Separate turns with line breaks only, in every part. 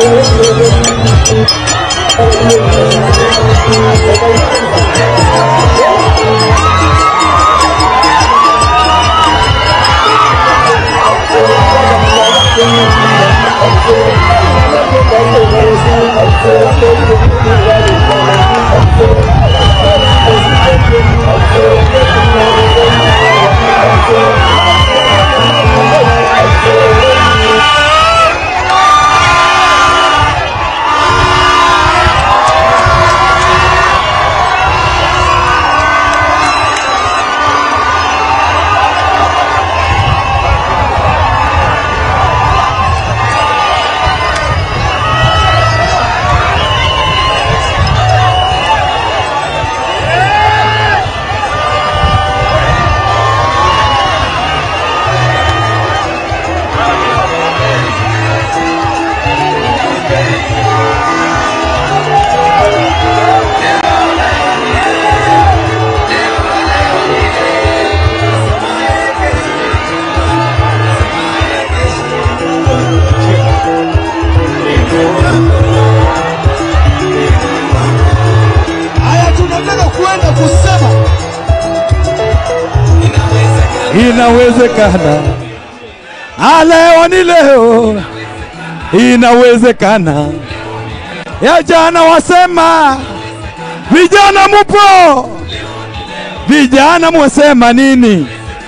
Inawezekana, leo ni leo, inawezekana. Ya jana wasema, vijana mupo, vijana mwasema nini?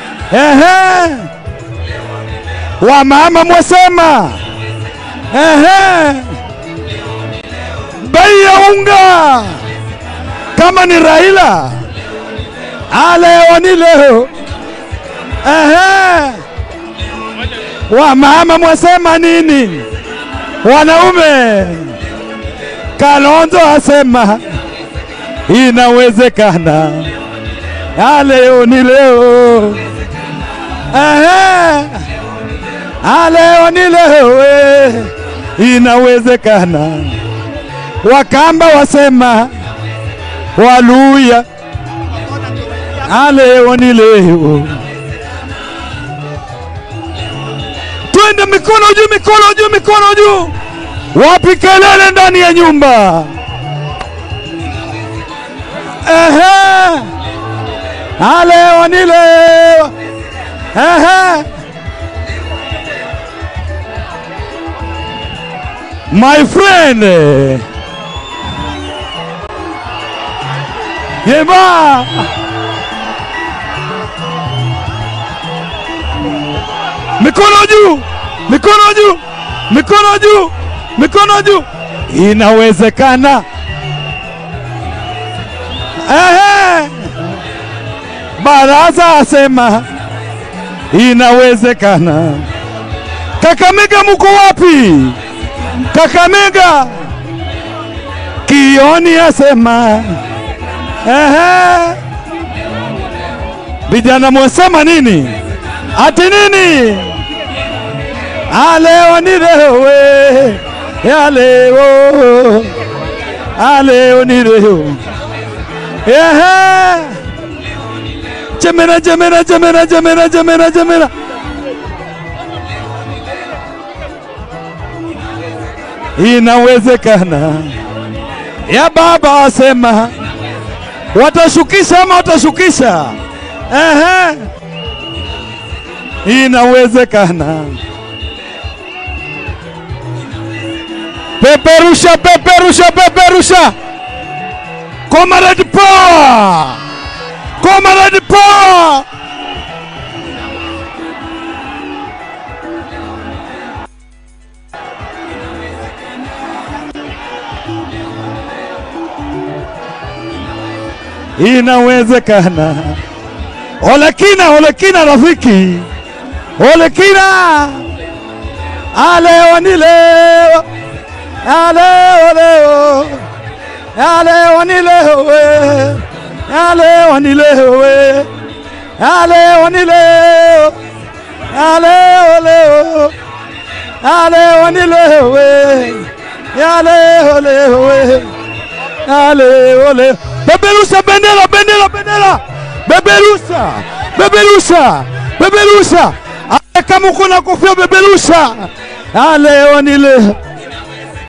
Wa mama mwasema, bei ya unga kama ni Raila, leo ni leo. Wa mama mwasema nini? Wanaume, Kalonzo asema inawezekana, leo ni leo. Leo ni leo, inawezekana. Wakamba wasema, Waluya, leo ni leo. Twende mikono juu, mikono juu, mikono juu. Wapi kelele ndani ya nyumba? Leo ni leo. My friend, Yeba, mikono juu, mikono juu, mikono juu, mikono juu. Inawezekana. Baraza asema inawezekana. Kakamega muko wapi? Kakamega. Kioni asema vijana mwasema nini? Ati nini? Leo ni leo, leo, leo ni leo. Jamena, jamena, jamena, jamena, jamena, jamena. Inawezekana. Ya baba asema watashukisha ama watashukisha? Inawezekana. Peperusha, peperusha, peperusha. Comrade Power! Comrade Power! Inawezekana. Olekina, olekina rafiki. Olekina. Leo ni leo. Leo, leo. Leo ni leo. Leo ni leo. Leo ni leo. Leo, leo. Leo ni leo. Leo, leo. Leo, leo. Beberusa, bendera, bendera, bendera. Beberusa, beberusa, beberusa. Kama uko na kofia beberusa. Leo ni leo.